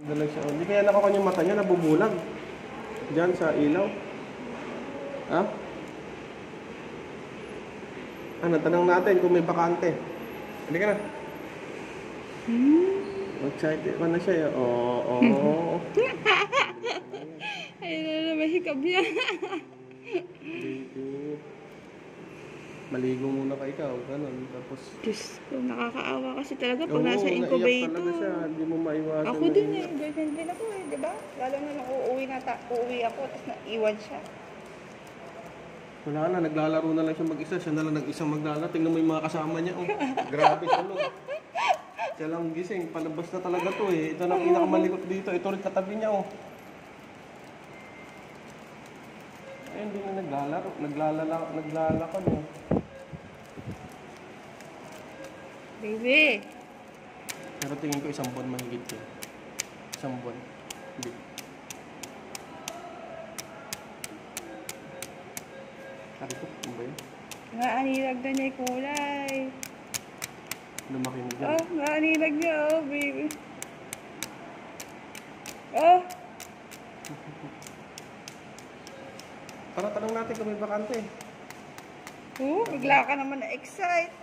Dalag siya. Hindi kaya nakukuha yung mata niya, nabubulag. Diyan sa ilaw. Ha? Ano, tanong natin kung may bakante. Hindi ka na. Excited pa na siya. Oo. Ayun na, mahikab yan. Maligo muna ka ikaw, ganun. Tapos... Diyos ko, nakakaawa kasi talaga pag Oo, nasa naiyak incubator. talaga siya. Hindi mo maiwasan. Ako din eh, ganyan din ako eh, di ba? Lalo na nung uuwi ako, tapos naiwan siya. Wala na, naglalaro na lang siya mag-isa. Siya na lang nag-isang maglalaro. Tingnan mo yung mga kasama niya. Oh. Grabe tulog. Siya lang gising. Palabas na talaga to eh. Ito na pinakamalikot dito. Ito rin katabi niya oh. Eh, hindi na naglalaro. Naglalakad eh. Baby! Pero tingin ko isang buwan mahigit yun. Isang buwan. Hindi. Sabi ko, ano ba yun? Naanilag na niya yung kulay. Lumaki na dyan. Oh, naanilag niya oh, baby. Oh! Para tanong natin kung may bakante. Bigla ka naman na-excite.